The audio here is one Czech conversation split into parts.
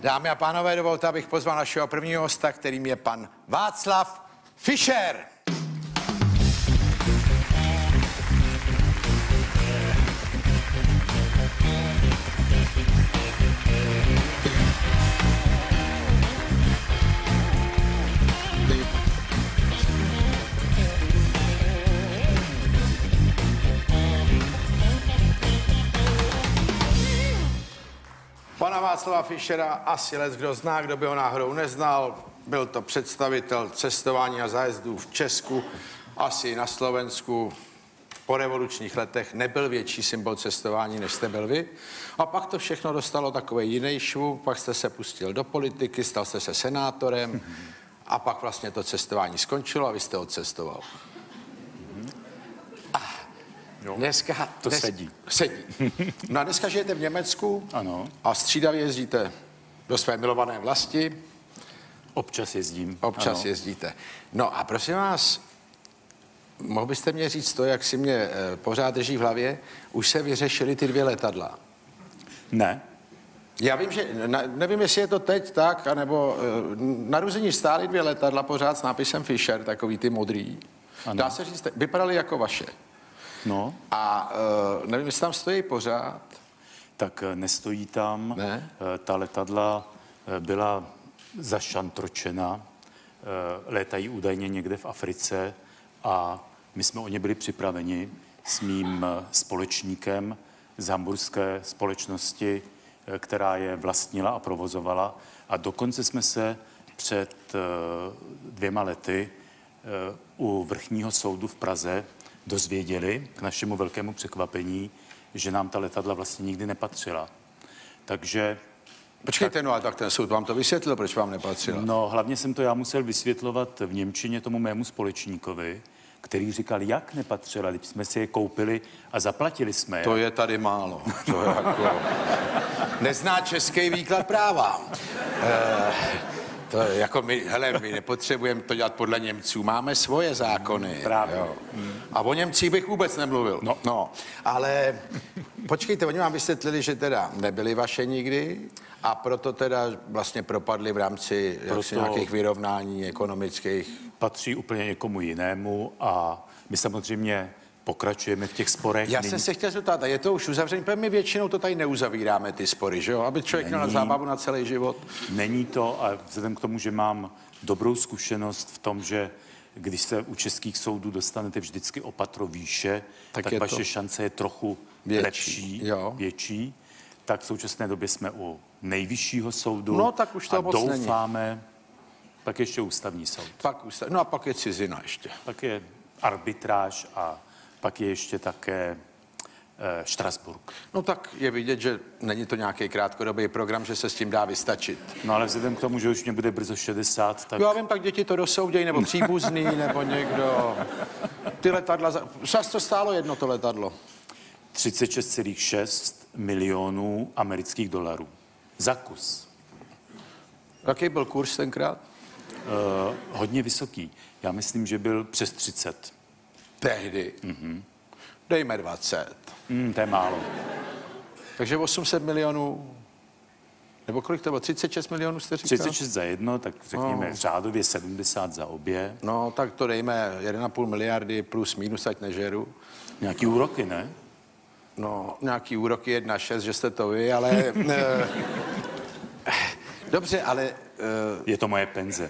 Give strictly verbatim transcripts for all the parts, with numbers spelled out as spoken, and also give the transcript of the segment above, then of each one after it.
Dámy a pánové, dovolte, abych pozval našeho prvního hosta, kterým je pan Václav Fischer. Pana Václava Fischera asi les kdo zná, kdo by ho náhodou neznal. Byl to představitel cestování a zájezdů v Česku, asi na Slovensku. Po revolučních letech nebyl větší symbol cestování, než jste byl vy. A pak to všechno dostalo takový jiný švůb, pak jste se pustil do politiky, stal jste se senátorem a pak vlastně to cestování skončilo a vy jste odcestoval. Jo, dneska to dnes, sedí. Sedí. No a dneska žijete v Německu. Ano. A střídavě jezdíte do své milované vlasti. Občas jezdím. Občas ano. jezdíte. No a prosím vás, mohl byste mě říct to, jak si mě e, pořád drží v hlavě, už se vyřešily ty dvě letadla? Ne. Já vím, že, na, nevím, jestli je to teď tak, anebo e, na Ruzini stály dvě letadla pořád s nápisem Fischer, takový ty modrý. Ano. Dá se říct, vypadaly jako vaše. No. A e, nevím, jestli tam stojí pořád. Tak nestojí tam. Ne? Ta letadla byla zašantročena, létají údajně někde v Africe a my jsme o ně byli připraveni s mým společníkem z hamburské společnosti, která je vlastnila a provozovala. A dokonce jsme se před dvěma lety u vrchního soudu v Praze dozvěděli, k našemu velkému překvapení, že nám ta letadla vlastně nikdy nepatřila. Takže... Počkejte, tak, no ale tak ten soud vám to vysvětlil, proč vám nepatřila. No, hlavně jsem to já musel vysvětlovat v němčině tomu mému společníkovi, který říkal, jak nepatřila, když jsme si je koupili a zaplatili jsme je. To je tady málo. To je jako... Nezná český výklad práva. E, to je jako my, hele, my nepotřebujeme to dělat podle Němců, máme svoje zákony. Právě. Jo. A o Němcích bych vůbec nemluvil. No. no. Ale počkejte, oni vám vysvětlili, že teda nebyli vaše nikdy a proto teda vlastně propadli v rámci proto... nějakých vyrovnání ekonomických. Patří úplně někomu jinému a my samozřejmě pokračujeme v těch sporech. Já jsem se chtěl zeptat, a je to už uzavřený, protože my většinou to tady neuzavíráme, ty spory, že jo? Aby člověk měl zábavu na celý život. Není to, a vzhledem k tomu, že mám dobrou zkušenost v tom, že když se u českých soudů dostanete vždycky o patro výše, tak, tak vaše to... šance je trochu větší, lepší, jo. větší. Tak v současné době jsme u nejvyššího soudu. No, tak už to a moc doufáme, není. Pak ještě ústavní soud. Pak ústav... No a pak je cizina ještě. Pak je arbitráž a pak je ještě také e, Štrasburg. No tak je vidět, že není to nějaký krátkodobý program, že se s tím dá vystačit. No ale vzhledem k tomu, že už mě bude brzo šedesát, tak... Já vím, tak děti to dosoudějí, nebo příbuzný, nebo někdo. Ty letadla, čas to stálo jedno to letadlo? třicet šest celá šest milionů amerických dolarů. Za kus. Jaký byl kurz tenkrát? Uh, hodně vysoký. Já myslím, že byl přes třicet. Tehdy. Mm-hmm. Dejme dvacet. Mm, to je málo. Takže osm set milionů, nebo kolik to bylo? třicet šest milionů jste říkal? třicet šest za jedno, tak řekněme no. řádově sedmdesát za obě. No, tak to dejme jedna a půl miliardy plus minus, ať nežeru. Nějaký úroky, ne? No, nějaký úroky jedna šest, že jste to vy, ale... eh, dobře, ale... Eh, je to moje penze.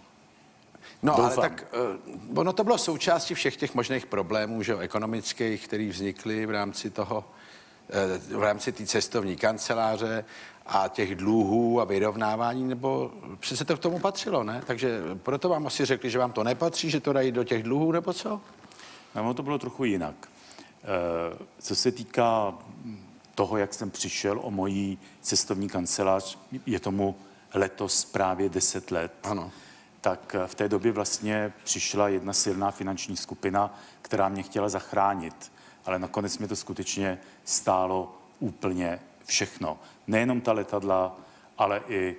No, Doufám. ale tak uh, ono to bylo součástí všech těch možných problémů, že jo, ekonomických, které vznikly v rámci toho, uh, v rámci té cestovní kanceláře a těch dluhů a vyrovnávání, nebo přece to k tomu patřilo, ne? Takže proto vám asi řekli, že vám to nepatří, že to dají do těch dluhů, nebo co? No, to bylo trochu jinak. Uh, co se týká toho, jak jsem přišel o mojí cestovní kancelář, je tomu letos právě deset let. Ano. Tak v té době vlastně přišla jedna silná finanční skupina, která mě chtěla zachránit. Ale nakonec mi to skutečně stálo úplně všechno. Nejenom ta letadla, ale i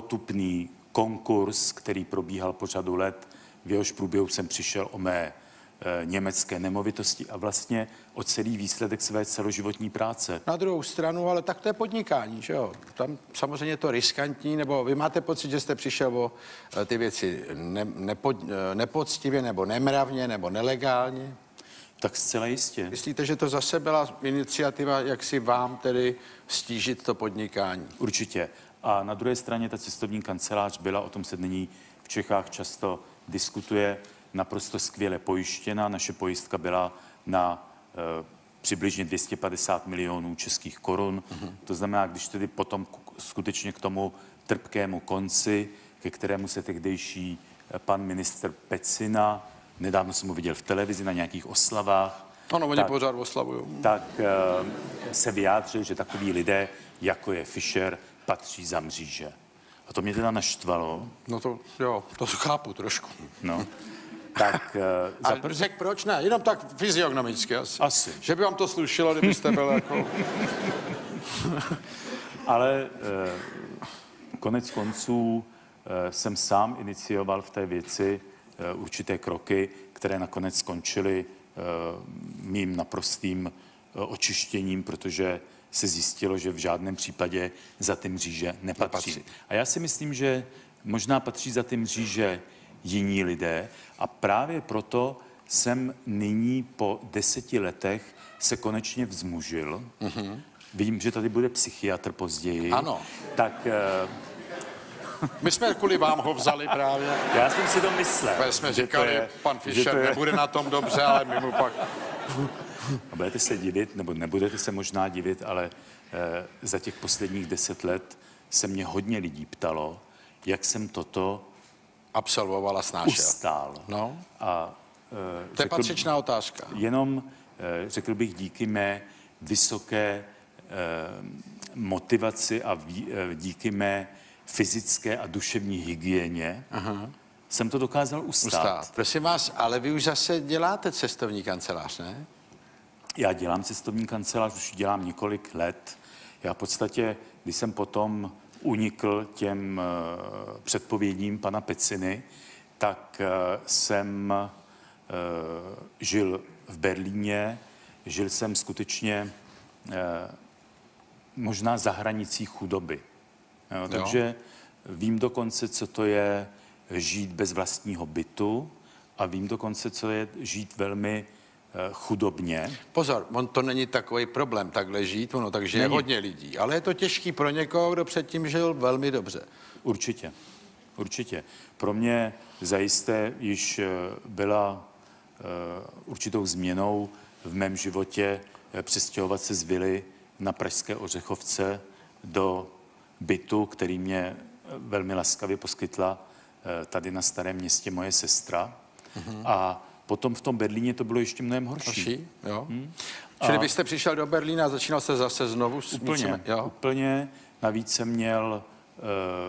potupný konkurs, který probíhal po řadu let. V jehož průběhu jsem přišel o mé německé nemovitosti a vlastně o celý výsledek své celoživotní práce. Na druhou stranu, ale tak to je podnikání, že jo? Tam samozřejmě je to riskantní, nebo vy máte pocit, že jste přišel o ty věci ne, nepo, nepoctivě, nebo nemravně, nebo nelegálně? Tak zcela jistě. Myslíte, že to zase byla iniciativa, jak si vám tedy stížit to podnikání? Určitě. A na druhé straně ta cestovní kancelář byla, o tom se nyní v Čechách často diskutuje, naprosto skvěle pojištěna. Naše pojistka byla na e, přibližně dvě stě padesát milionů českých korun. Mm-hmm. To znamená, když tedy potom k, skutečně k tomu trpkému konci, ke kterému se tehdejší pan ministr Pecina, nedávno jsem ho viděl v televizi na nějakých oslavách. Ano, oni pořád oslavují. Tak e, se vyjádřil, že takoví lidé, jako je Fischer, patří za mříže. A to mě teda naštvalo. No to, jo, to chápu trošku. No. Tak, uh, zapr- řek proč ne? Jenom tak fyziognomicky asi. Asi. Že by vám to slušilo, kdybyste byl jako... Ale uh, konec konců uh, jsem sám inicioval v té věci uh, určité kroky, které nakonec skončily uh, mým naprostým uh, očištěním, protože se zjistilo, že v žádném případě za ty mříže nepatří. nepatří. A já si myslím, že možná patří za ty mříže jiní lidé a právě proto jsem nyní po deseti letech se konečně vzmužil. Mm-hmm. Vím, že tady bude psychiatr později. Ano. Tak... Uh... My jsme kvůli vám ho vzali právě. Já jsem si to myslel. My jsme říkali, je, pan Fischer je... nebude na tom dobře, ale my mu pak... A budete se divit, nebo nebudete se možná divit, ale eh, za těch posledních deset let se mě hodně lidí ptalo, jak jsem toto absolvovala snášel. Ustál. No. A, e, to je patřičná otázka. Jenom, e, řekl bych, díky mé vysoké e, motivaci a ví, e, díky mé fyzické a duševní hygieně Aha. jsem to dokázal ustát. ustát. Prosím vás, ale vy už zase děláte cestovní kancelář, ne? Já dělám cestovní kancelář, už dělám několik let. Já v podstatě, když jsem potom unikl těm uh, předpovědím pana Peciny, tak uh, jsem uh, žil v Berlíně, žil jsem skutečně uh, možná za hranicí chudoby. Jo, takže vím dokonce, co to je žít bez vlastního bytu a vím dokonce, co je žít velmi chudobně. Pozor, on to není takový problém takhle žít, ono takže je hodně lidí, ale je to těžký pro někoho, kdo předtím žil velmi dobře. Určitě, určitě. Pro mě zajisté již byla uh, určitou změnou v mém životě přestěhovat se z vily na pražské Ořechovce do bytu, který mě velmi laskavě poskytla uh, tady na Starém Městě moje sestra. Mm-hmm. A potom v tom Berlíně to bylo ještě mnohem horší. Horší, jo. Hmm. Čili byste přišel do Berlína a začínal se zase znovu s úplně, něčím, jo? Úplně. Navíc jsem měl uh,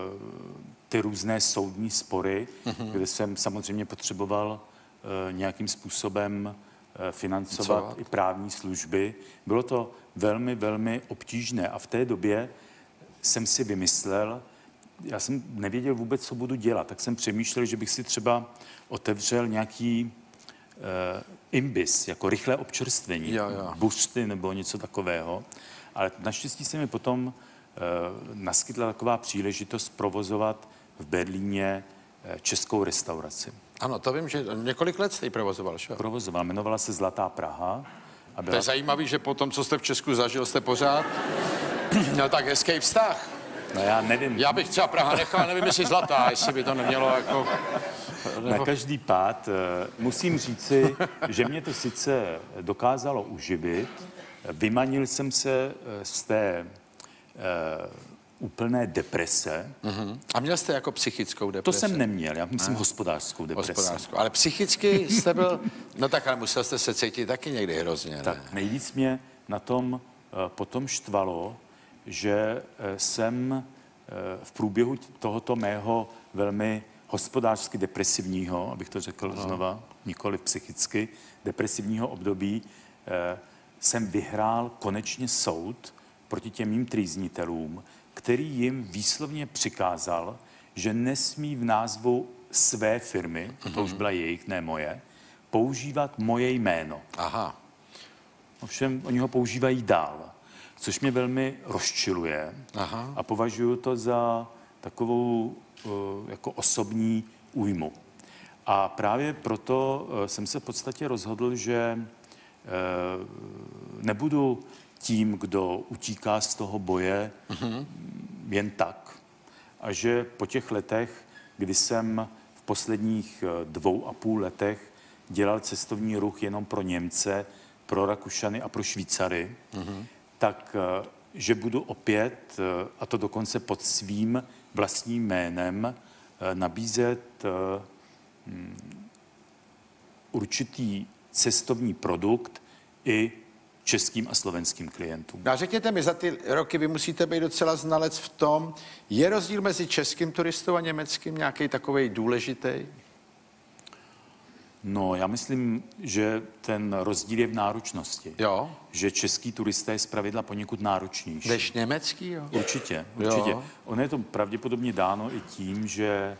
ty různé soudní spory, mm-hmm. kde jsem samozřejmě potřeboval uh, nějakým způsobem uh, financovat Co? i právní služby. Bylo to velmi, velmi obtížné a v té době jsem si vymyslel, já jsem nevěděl vůbec, co budu dělat, tak jsem přemýšlel, že bych si třeba otevřel nějaký Uh, imbis, jako rychlé občerstvení, jo, jo. buřty nebo něco takového. Ale naštěstí se mi potom uh, naskytla taková příležitost provozovat v Berlíně uh, českou restauraci. Ano, to vím, že několik let jste ji provozoval, že? Provozoval, jmenovala se Zlatá Praha. A byla... To je zajímavý, že po tom, co jste v Česku zažil, jste pořád... no tak hezký vztah. No já nevím. Já bych třeba Praha nechal, nevím, jestli Zlatá, jestli by to nemělo jako... Na každý pád musím říci, že mě to sice dokázalo uživit. Vymanil jsem se z té uh, úplné deprese. Uh-huh. A měl jste jako psychickou depresi? To jsem neměl, já myslím ne? hospodářskou depresi. Hospodářskou. Ale psychicky jste byl... No tak, ale musel jste se cítit taky někdy hrozně, ne? Tak nejvíc mě na tom uh, potom štvalo, že uh, jsem uh, v průběhu tohoto mého velmi hospodářsky depresivního, abych to řekl no. znova, nikoli psychicky depresivního období, eh, jsem vyhrál konečně soud proti těm mým trýznitelům, který jim výslovně přikázal, že nesmí v názvu své firmy, mm-hmm. to už byla jejich, ne moje, používat moje jméno. Aha. Ovšem, oni ho používají dál, což mě velmi rozčiluje. Aha. A považuji to za takovou uh, jako osobní újmu. A právě proto uh, jsem se v podstatě rozhodl, že uh, nebudu tím, kdo utíká z toho boje uh-huh. jen tak. A že po těch letech, kdy jsem v posledních dvou a půl letech dělal cestovní ruch jenom pro Němce, pro Rakušany a pro Švýcary, uh-huh. tak že budu opět, a to dokonce pod svým vlastním jménem, nabízet určitý cestovní produkt i českým a slovenským klientům. No a řekněte mi, za ty roky vy musíte být docela znalec v tom, je rozdíl mezi českým turistou a německým nějaký takovej důležitý? No, já myslím, že ten rozdíl je v náročnosti. Jo. Že český turista je zpravidla poněkud náročnější. Než německý, jo? Určitě, určitě. Jo. Ono je to pravděpodobně dáno i tím, že e,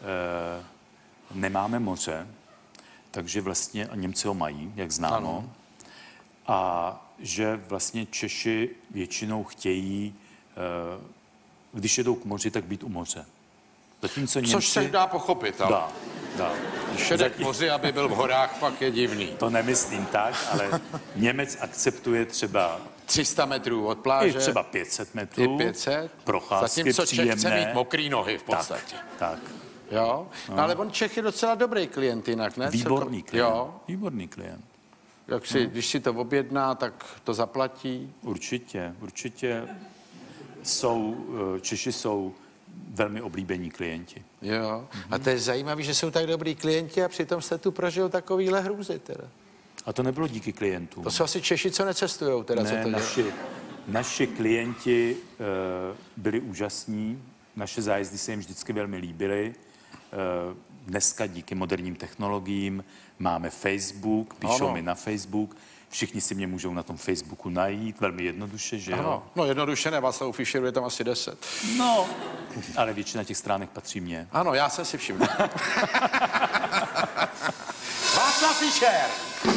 nemáme moře, takže vlastně, a Němci ho mají, jak známo, ano. A že vlastně Češi většinou chtějí, e, když jedou k moři, tak být u moře. Zatímco Němci... Což se dá pochopit, ale... Dá, dá. Když jede k moři, aby byl v horách, pak je divný. To nemyslím tak, ale Němec akceptuje třeba tři sta metrů od pláže. I třeba pět set metrů. I pět set. Procházky Zatímco příjemné. Čech chce mít mokrý nohy v podstatě. Tak, tak. Jo? No. No, ale on Čech je docela dobrý klient jinak, ne? Výborný klient. Jo. Výborný klient. Jak si, no. Když si to objedná, tak to zaplatí. Určitě, určitě jsou, Češi jsou velmi oblíbení klienti. Jo. Mm-hmm. A to je zajímavé, že jsou tak dobrý klienti a přitom jste tu prožil takovýhle hrůzy teda. A to nebylo díky klientům. To jsou asi Češi, co necestujou teda, ne, co to naši, naši klienti uh, byli úžasní, naše zájezdy se jim vždycky velmi líbily. Uh, dneska díky moderním technologiím máme Facebook, píšou ano. mi na Facebook, všichni si mě můžou na tom Facebooku najít, velmi jednoduše, že ano. jo? No jednoduše ne, Václavu Fischeru je tam asi deset. No, ale většina těch stránek patří mně. Ano, já jsem si všiml. Václav Fischer!